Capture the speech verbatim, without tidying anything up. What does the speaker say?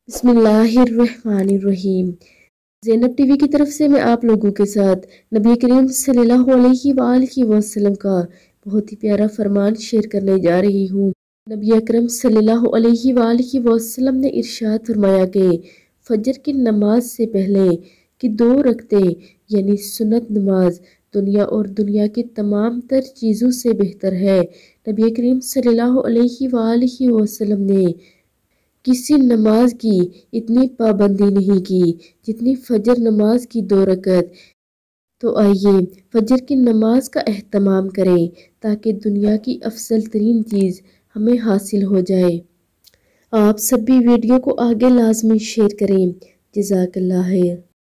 बिस्मिल्लाहिर्रहमानिर्रहीम। ज़ैनब टीवी की तरफ से मैं आप लोगों के साथ नबी करीम सल्लल्लाहु अलैहि वसल्लम का बहुत ही प्यारा फरमान शेयर करने जा रही हूँ। नबी अकरम सल्लल्लाहु अलैहि वसल्लम ने इरशाद फरमाया कि फजर की नमाज से पहले की दो रकते यानी सुन्नत नमाज दुनिया और दुनिया की तमाम तर चीज़ों से बेहतर है। नबी करीम सल्लल्लाहु अलैहि वसल्लम ने किसी नमाज की इतनी पाबंदी नहीं की जितनी फजर नमाज की दो रकत। तो आइए फजर की नमाज का एहतमाम करें ताकि दुनिया की अफसल तरीन चीज़ हमें हासिल हो जाए। आप सभी वीडियो को आगे लाजमी शेयर करें। जज़ाकल्लाह खैर।